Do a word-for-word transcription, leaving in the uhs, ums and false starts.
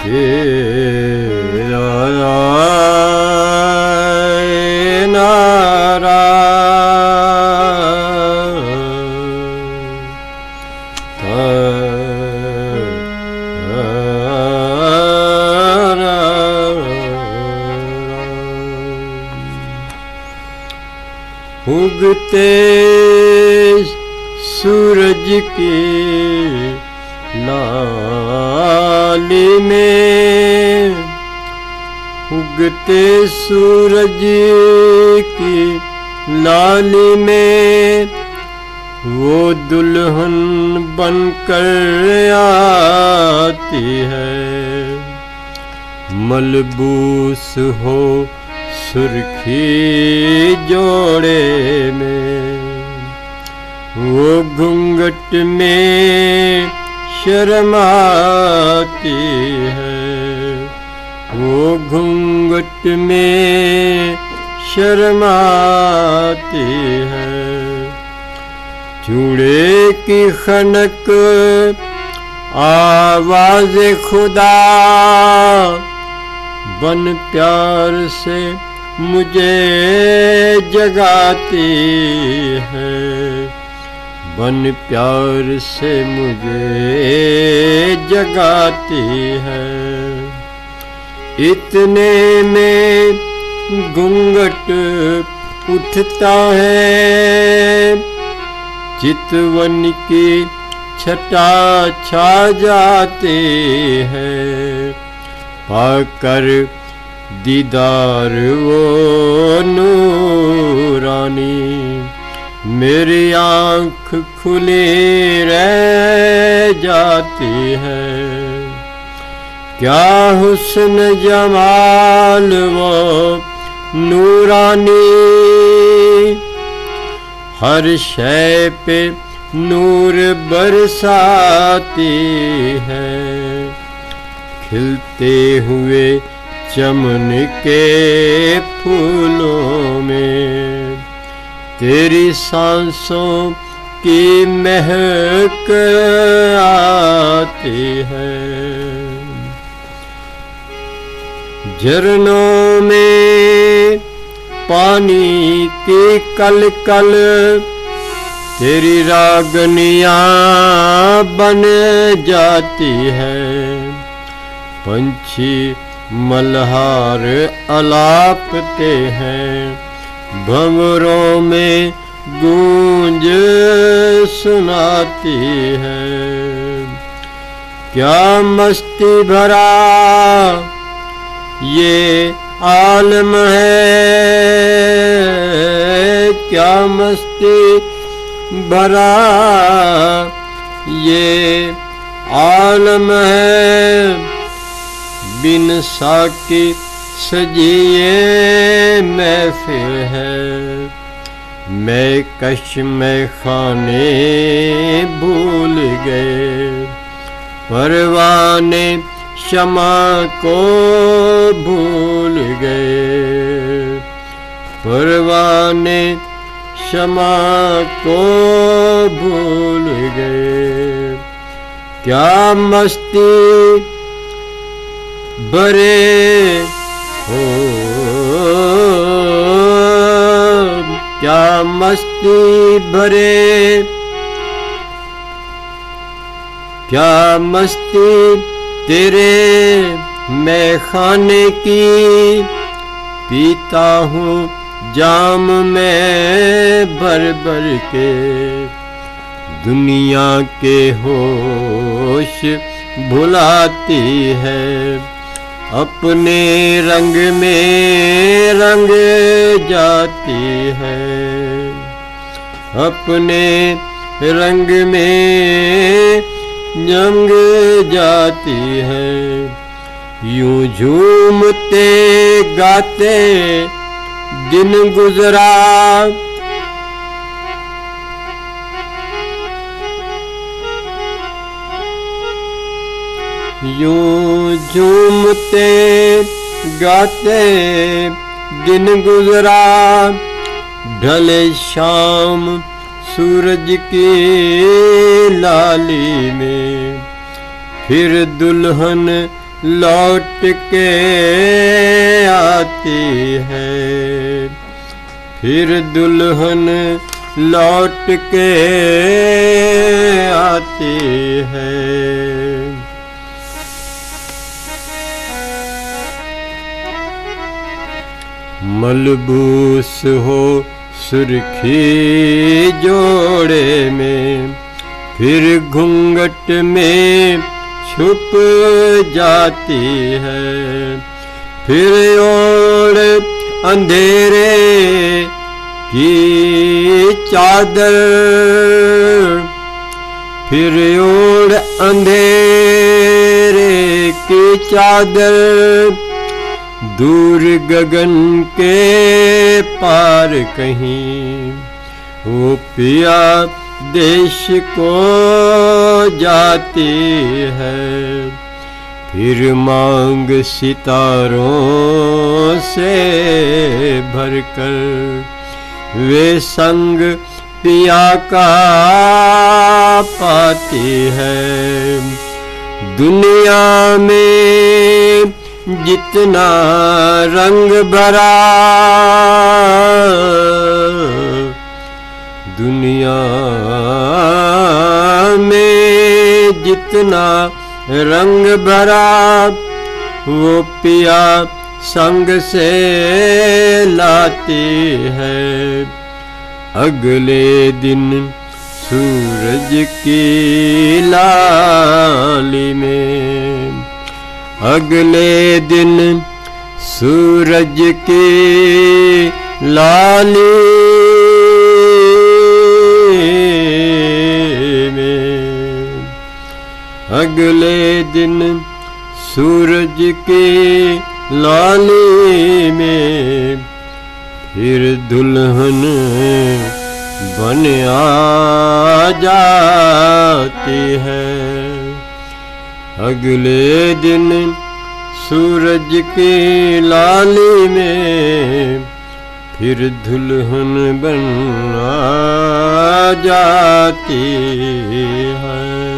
तेरा नारा उगते सूरज की लाली में, उगते सूरज की लाली में वो दुल्हन बनकर आती है। मलबूस हो सुर्खी जोड़े में, वो घूंघट में शर्माती है, वो घूंघट में शर्माती है। चूड़े की खनक आवाज़ खुदा बन प्यार से मुझे जगाती है, बन प्यार से मुझे जगाती है। इतने में घूंघट उठता है, चितवन की छटा छा जाती है। पाकर दीदार वो नूरानी, मेरी आँख खुली रह जाती है। क्या हुस्न जमाल वो नूरानी, हर शय पे नूर बरसाती है। खिलते हुए चमन के फूलों में तेरी सांसों की महक आती है। झरनों में पानी की कल कल तेरी रागनियाँ बन जाती है। पंछी मल्हार अलापते हैं, भंवरों में गूंज सुनाती है। क्या मस्ती भरा ये आलम है, क्या मस्ती भरा ये आलम है। बिन साकी सजिए महफिल है, मैं कश में खाने भूल गए। परवाने शमा को भूल गए, परवाने शमा को भूल गए। क्या मस्ती भरे हो, क्या मस्ती भरे, क्या मस्ती तेरे मैं खाने की। पीता हूँ जाम में भर भर के, दुनिया के होश भुलाती है। अपने रंग में रंग जाती है, अपने रंग में जंग जाती है। यूं झूमते गाते दिन गुजरा, यूं झूमते गाते दिन गुजरा। ढले शाम सूरज की लाली में, फिर दुल्हन लौट के आती है, फिर दुल्हन लौट के आती है। मलबूस हो सुर्खी जोड़े में, फिर घूंघट में छुप जाती है, फिर ओढ़ अंधेरे की चादर, फिर ओढ़ अंधेरे की चादर, दूर गगन के पार कहीं वो पिया देश को जाती है। फिर मांग सितारों से भरकर वे संग पिया का पाती है। दुनिया में जितना रंग भरा, दुनिया में जितना रंग भरा, वो पिया संग से लाती है। अगले दिन सूरज की लाली में, अगले दिन सूरज की लाली में, अगले दिन सूरज की लाली में, फिर दुल्हन बन आ जाती है। अगले दिन सूरज की लाली में, फिर दुल्हन बन आ जाती है।